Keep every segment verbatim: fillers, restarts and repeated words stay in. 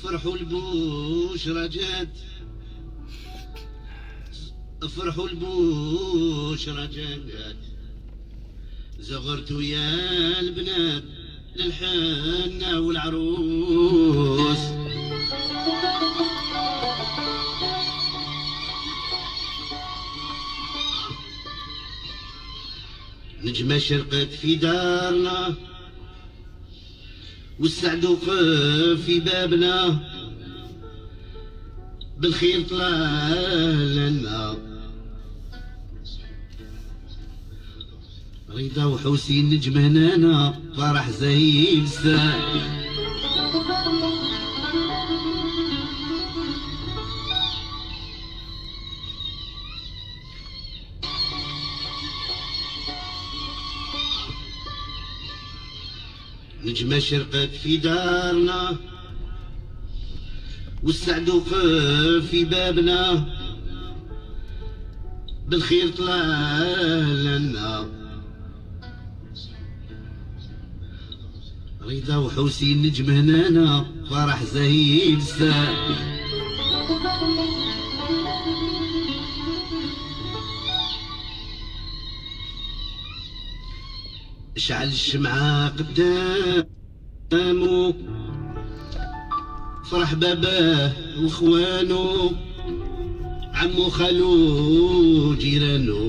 فرحوا البوشرة جات، فرحوا البوشرة جات، زغرتوا يا البنات للحنة والعروس. نجمة شرقت في دارنا والسعد وقف في بابنا، بالخير طلع لنا رضا وحسين نجم هنانا فرح زي الساعة. نجمة شرقت في دارنا والسعد وقف في بابنا، بالخير طلع لنا رضا وحسين نجم هنانا فرح زي الساعة. اشعل الشمعة قدامه فرح باباه واخوانه، عمو خالو جيرانه،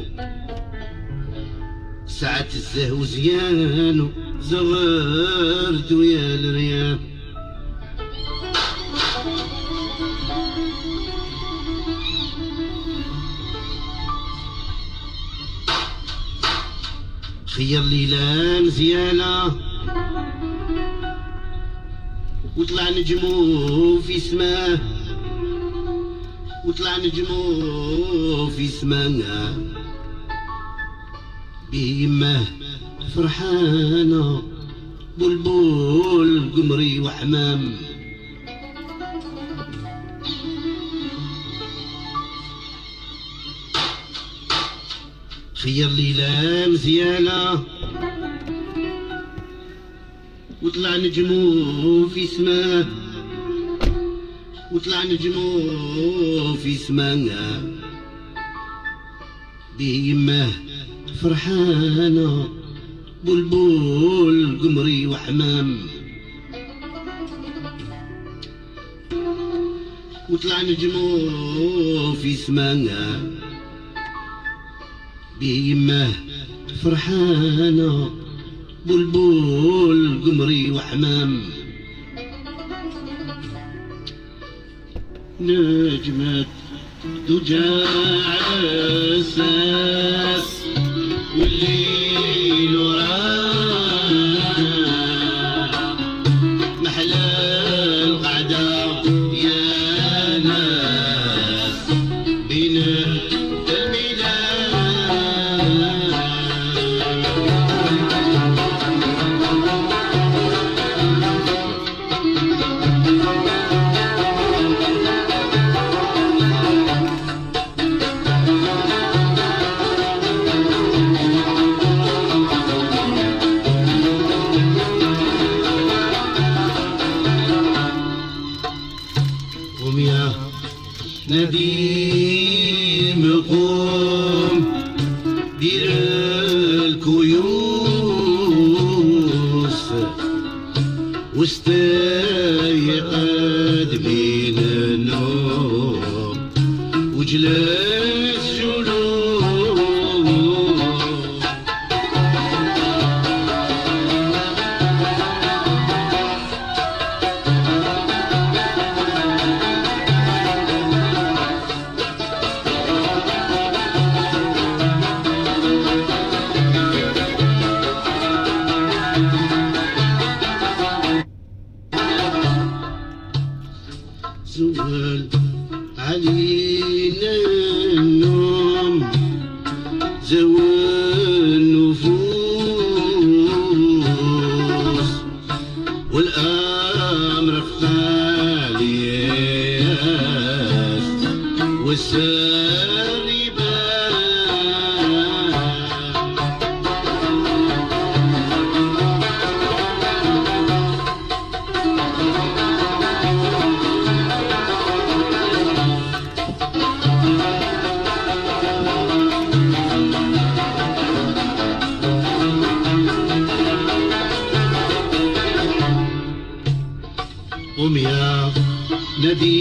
ساعة الزهو زيانو زغرت ويا الريان. خير ليلة مزيانة وطلع نجمو في سماه، وطلع نجمو في سماه بيماه فرحانة بلبل قمري وحمام. خير ليلة مزيانة وطلع نجمو في سماه، وطلع نجمو في سماه بيماه فرحانة بلبل قمري وحمام. وطلع نجمو في سماه بيماه فرحانة بلبل قمري وحمام. نجمت دجى على اساس والليل وراه محلى القعدة يا ناس بين نديم قوم دير الكيوس واستيقظ من النوم وجلس جنوب. زوال علينا النوم زوال النفوس والأمر خاليات والسر يبان.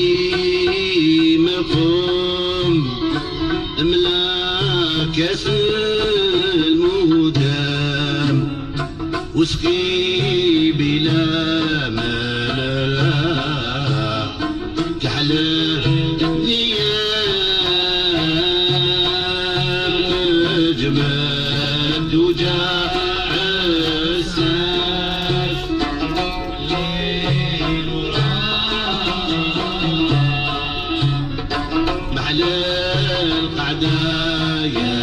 مقوم املا كاس المدام وسقي بلا ملل كحل نيام جمال وجا عساس ليل وراه محل القعدة يا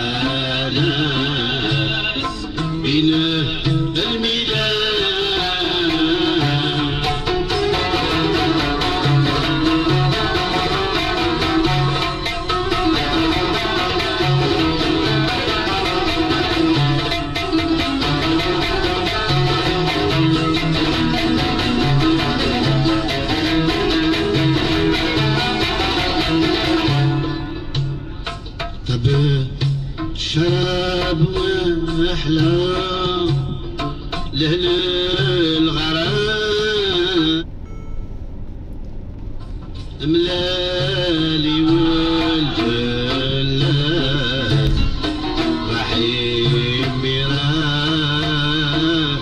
ناس بين الميلاد طب شراب وأحلى لهل الغرام ملالي والجلاد رحيم ميراه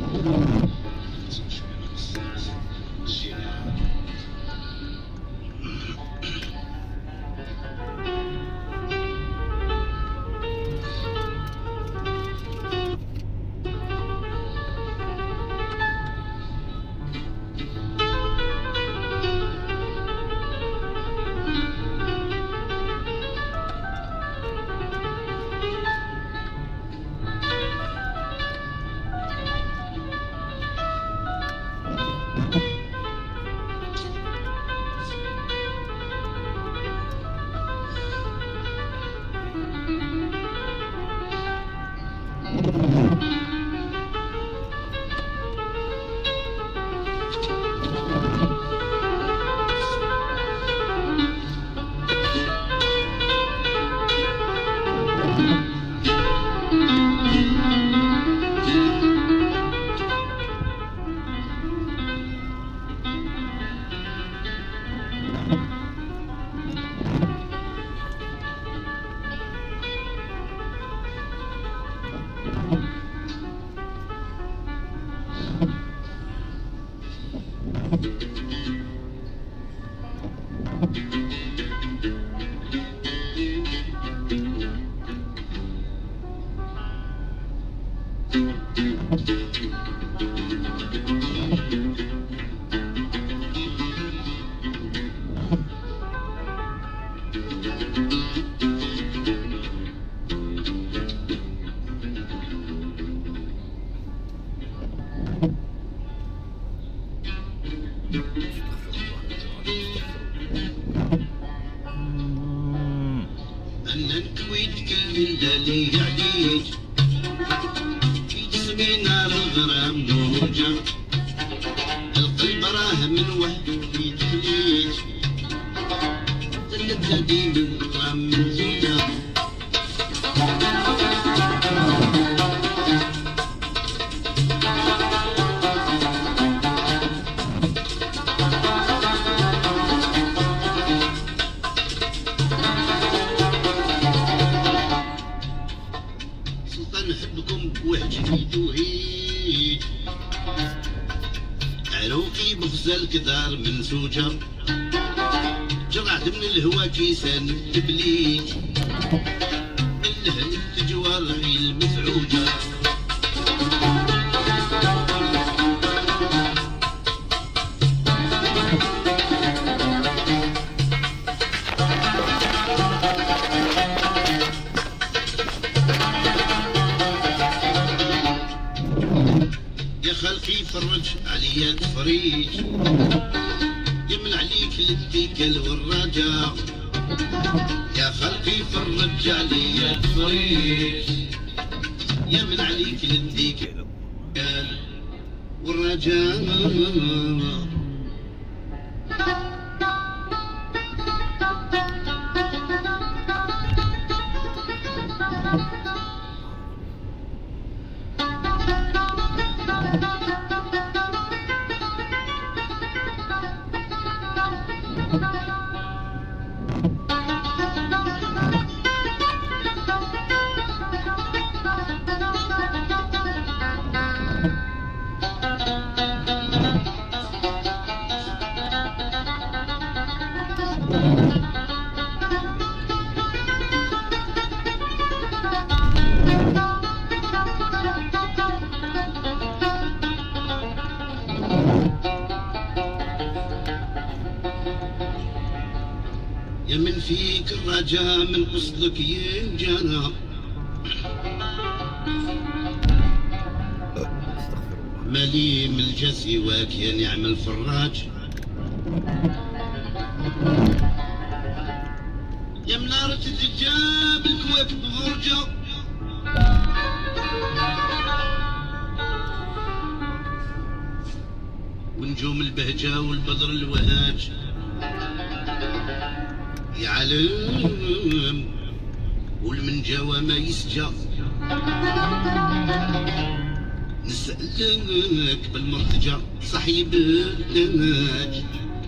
الكدار منسوجة جرعت من الهوا كيسان التبليج اللهن تجوارحي المفعوجة يا خلقي فرج عليا تفريج يمن عليك الاتكال والرجاء يا خلقي فرج عليا تفريج يمن عليك الاتكال والرجاء يا من فيك الرجاء من قصدك ينجانا مالي ملجا سواك يا نعم الفراج يا منارة الدجاب الكواكب فرجة ونجوم البهجة والبدر الوهاج يا علم والمنجا وما يسجى نسألك بالمرتجى صحيب الناج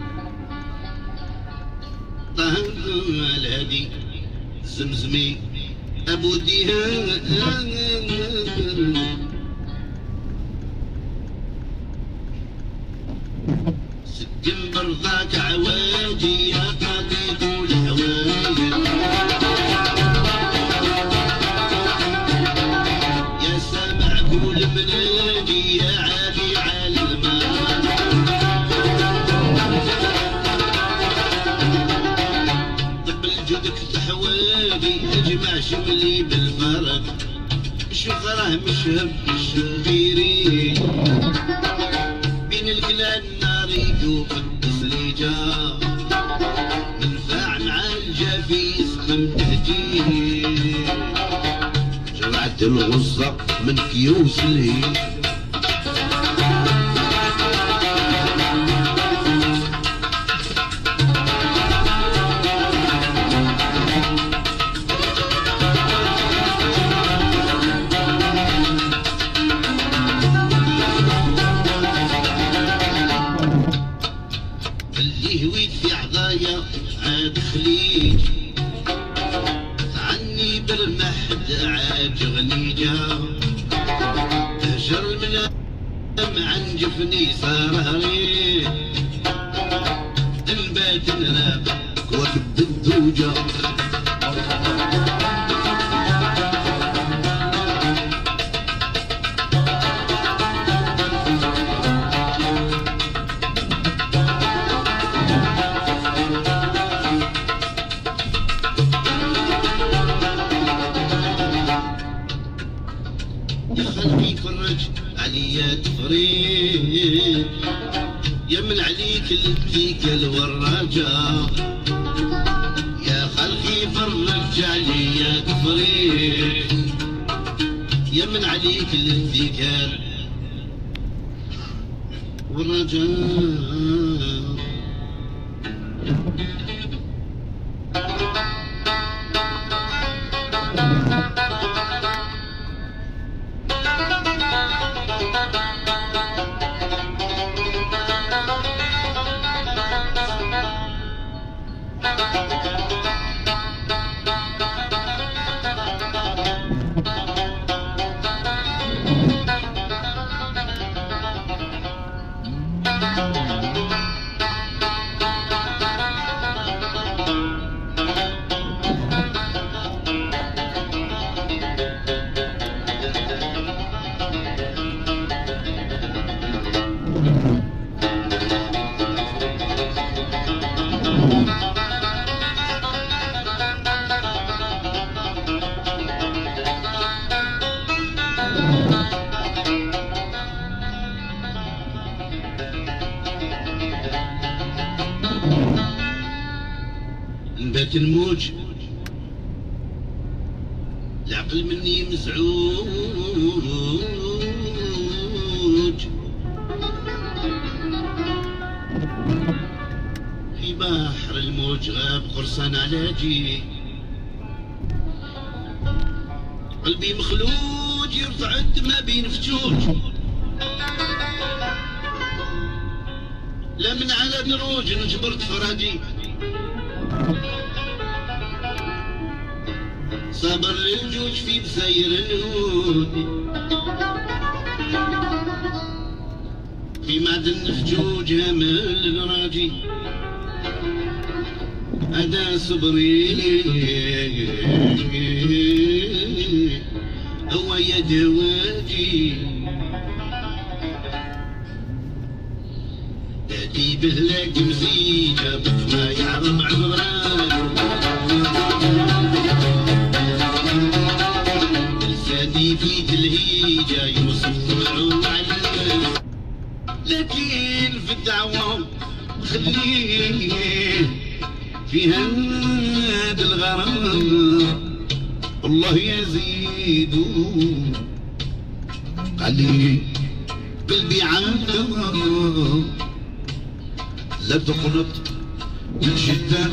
طه الهادي زمزمي أبو ديهان سكن برضاك عوادي يا قطيط الهوايا يا سامع قول منادي يا عالي على الماء طبل جودك تحوادي اجمع شملي بالفرق شفره مشهب الشغيري بين القلال ناري وقدس ليجا منفع مع الجافي يسخن تهجيه جرعت الغصة من كيوس الهيل عاد خليج عني بالمحد عاد غنيجة هجر المنام عن جفني صاري البات نلاب كواكب الدوجة خلقي فرج عليا تفريج يا من عليك الديك الوراجة يا خلقي فرج عليا تفريج يا من عليك الديك والرجاء نبات الموج العقل مني مزعوج في بحر الموج غاب قرصان علاجي قلبي مخلوج يرتعد ما بين فجوج لا من على دروج نجبرت فرادي صبر للجوج في بسير الهود في معدن فجوج امل الراجي ادا صبري هو يا دواجي تأتي بهلاك مزيجة بما يعرض عمران لساني في تلهيجة يوصف معروف على لكن في الدعوة خليه في هاد الغرام الله يزيد قليل قلبي عالدوام لا تقنط من شدة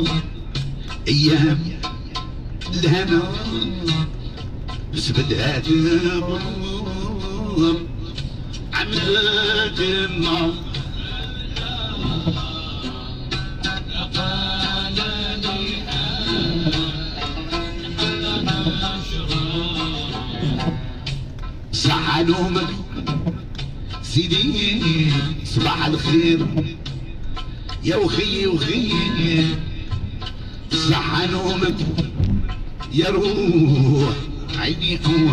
أيام الهنا بس بدها تنام عملت النار صح نومك سيدي صباح الخير يا وخي وخي صحى نومك يا روح عيني أوه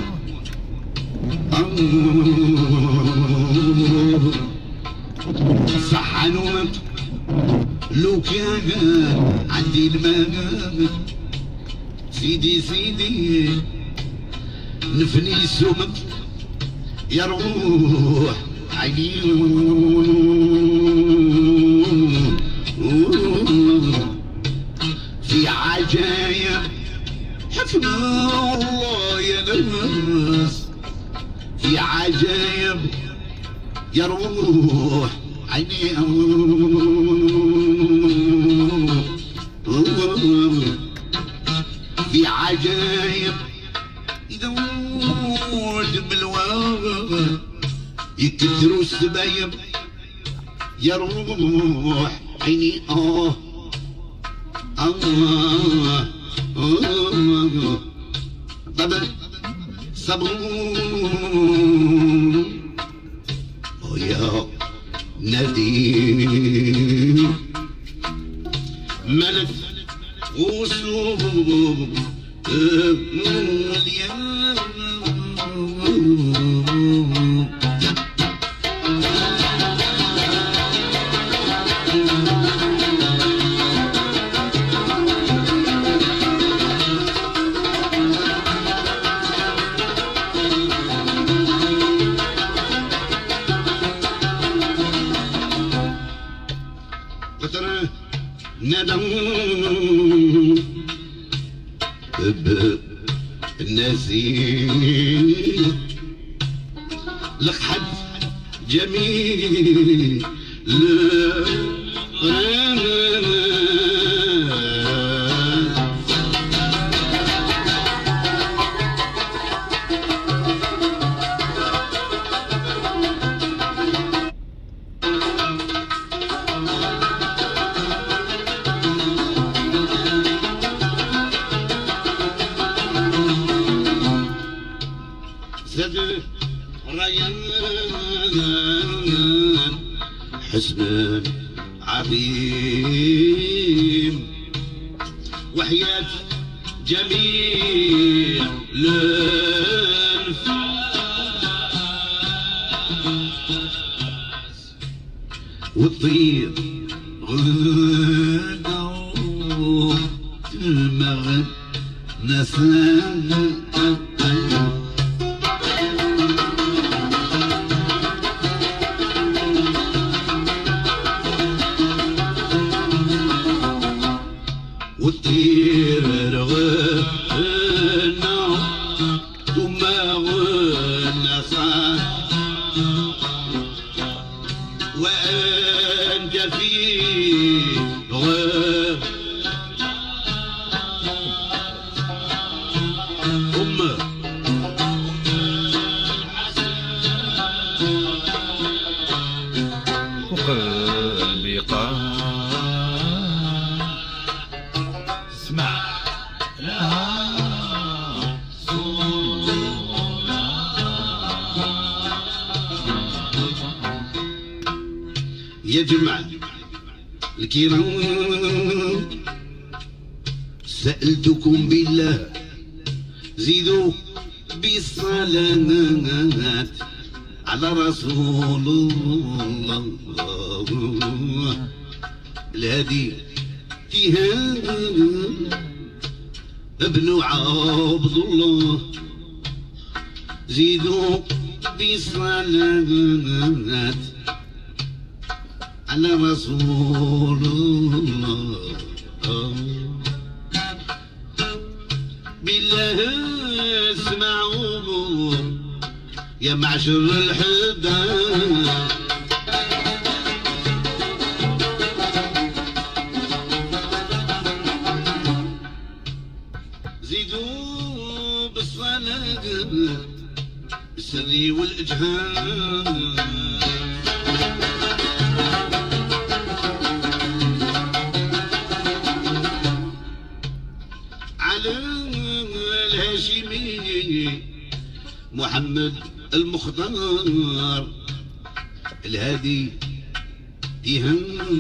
صحى نومك لو كان عندي الماء سيدي سيدي نفني سمك يا روح عيني في عجايب حفظ الله يا ناس في عجايب يا روح عيني في عجايب يدور بالواد يكتروا السبايب يا روح عيني اه اه اه طب صبروا يا نديم ملك وسوب اليوم ندم النسيم لك حد جميل حسن عظيم وحياة جميع الأنفاس والطير غنوا المغن نسان والطير غنى وما غنى صار وأنت في غنى أمه وقلبي قال يا جماعة الكرام سألتكم بالله زيدوا بالصلاة على رسول الله الهادي تهان ابن عبد الله زيدوا بالصلاة على رسول الله بالله اسمعوا يا معشر الحداد زيدوا بالصلاة بالسري والإجهاد الهاشمي محمد المختار الهادي يهم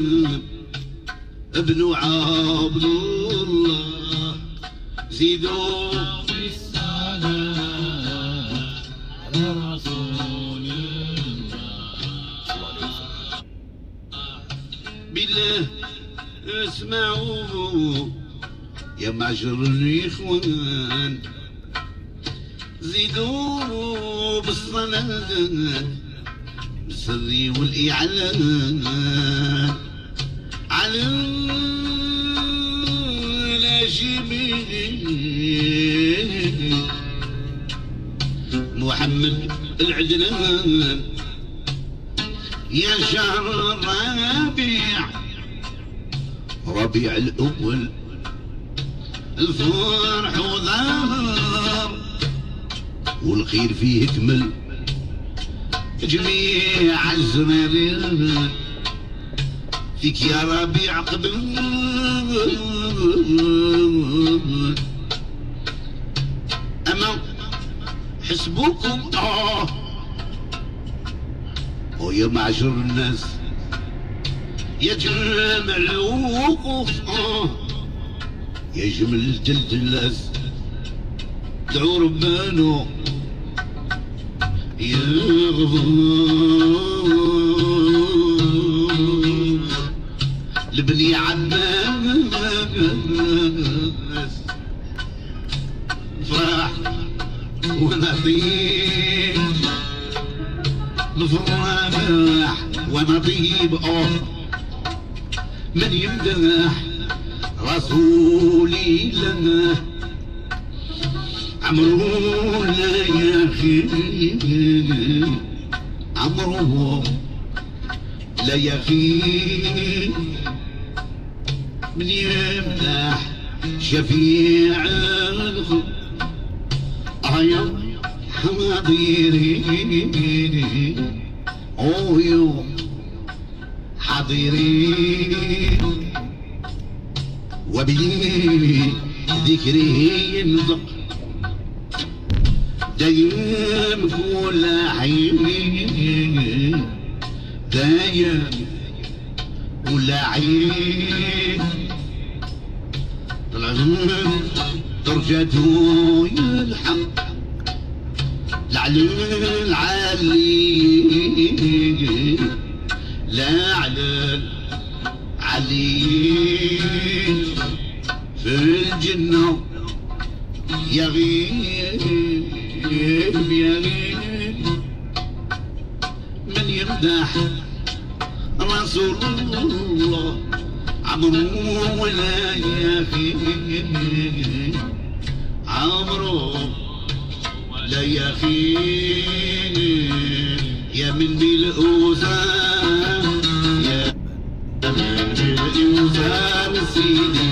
ابن عبد الله زيدوا في الصلاة على رسول الله. بالله اسمعوا يا معشر الاخوان، زيدوا بالصلاة بالسر والإعلان على الهاشمي محمد العدنان. يا شهر الربيع ربيع الأول الفرح وظهر والخير فيه كمل جميع الزمرين فيك يا ربيع قبل. أما حسبوكم آه ويا معشر الناس يا جمع الوقوف آه يا جمل جلد الناس دعوا ربانو يغفر لبني عباس فرح ونطيب نفرح ونطيب أوه من يمدح رسولي لنا عمرو لا يا أخي عمرو لا يا أخي من يمدح شفيع الخلق يا حاضري أو يوم حاضري وبذكره ينطق دايم كل حين دايم كل حين طلعت درجته يلحق لعلى العلي لا على العلي في الجنة يغيب يغيب من يمدح رسول الله عمرو ولا يخيب عمرو لا يخيب يا من بالأوزان يا من بالأوزان سيدي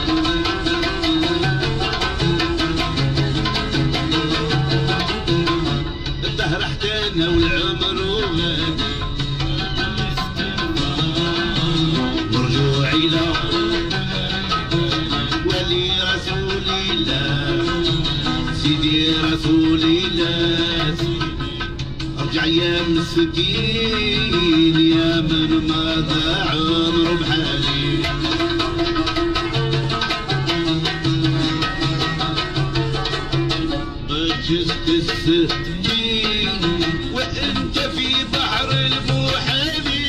الدهر احتانا والعمر غادي مرجوع إلى ولي رسول الله سيدي رسول الله ارجع يا مسكين يا من مضى عمره بحالي بجست الستين وانت في بحر المحامي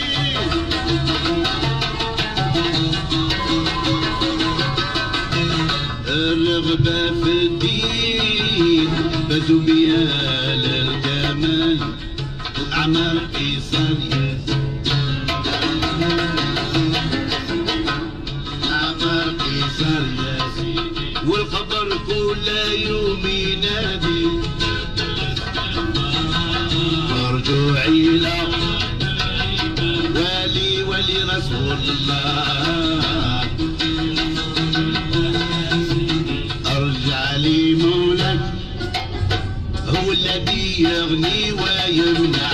الرغبة في الدين بدو بيا للجمال الأعمال قيصر الأعمال قيصر يا سيدي والخبر كل يوم ينادي مرجوعي له ولي ولي رسول الله ارجع لي مولاك هو الذي يغني ويمنع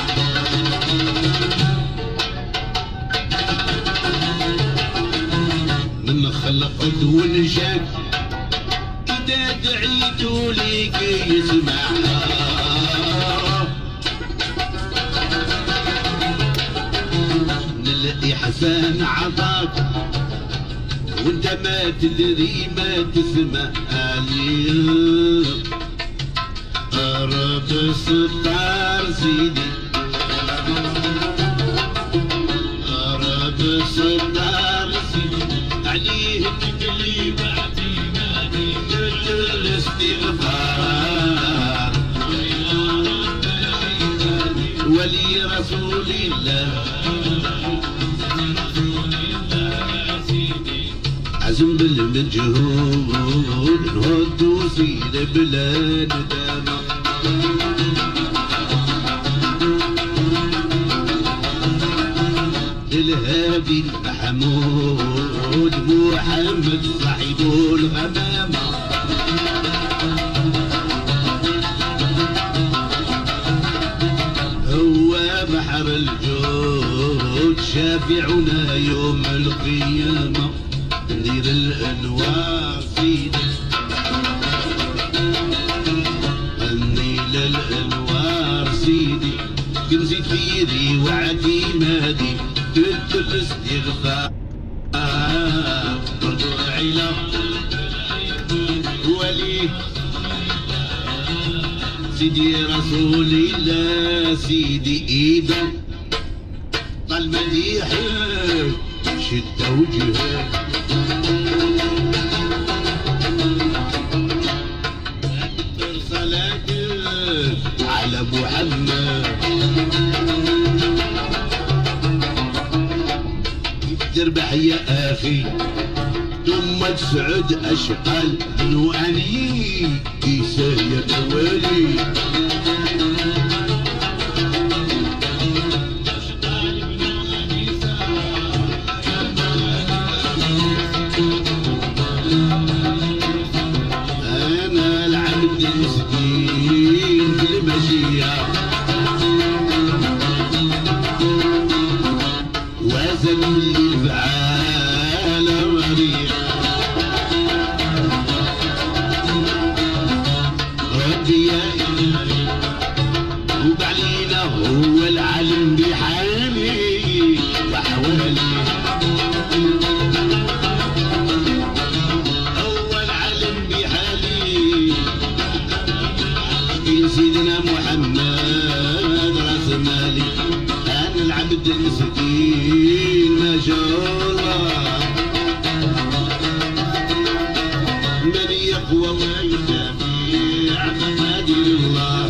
من خلقت ونشاك إذا دعيت ليك يسمع الحسن عطاك وانت ما تدري ما تسمع عليه. رب ستار سيدي رب ستار سيدي عليه تكلي باعتمادي كل الاستغفار ولي رسول الله عزم بالمجهود نهض وسير بلا ندامة. الهادي محمود محمد صاحب الغمامة هو بحر الجود شافعنا يوم القيامة. ندير الانوار سيدي النيل الانوار سيدي كنزي تفيدي واعتمادي كنت الاستغفار برضو العيلة ولي سيدي رسول الله سيدي ايده طال مديحك شد وجهك اكثر صلاتك على محمد تربح يا اخي ثم تسعد اشقال نواني كيسه يا كوالي انا العبد المسكين في المشيه وزن الفعال مريح ربي يا إلهي وبعلينا هو العالم بحالي وحوالي هو العالم بحالي في سيدنا محمد راس مالي أنا العبد المسكين ما شاء الله من يقوى ويدافع مقادير الله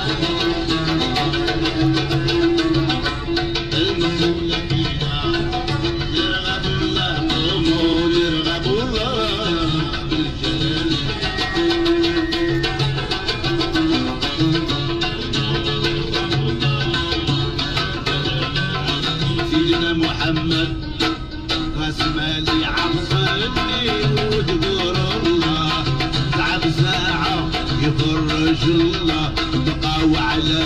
المقول فينا نرغب الله قوموا نرغب الله بالجلال سيدنا محمد راس مالي عصبني وتقول الله تعب ساعة يفرج الله بقى وعلى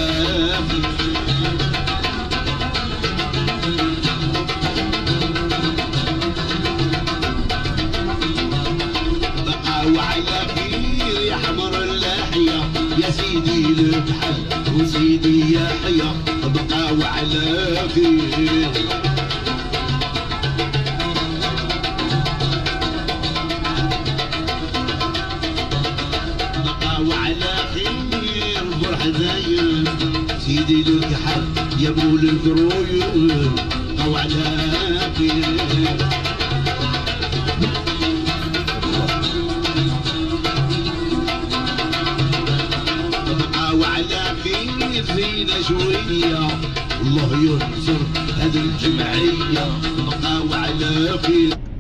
بقى وعلى خير يا حمر اللحية يا سيدي لك حل وسيدي يا حيا بقى وعلى خير وعلى خير فرح زايد سيدي لك حق يا ابو القروير او على خير وعلى خير فينا شويه الله ينصر هذه الجمعيه بقى وعلى خير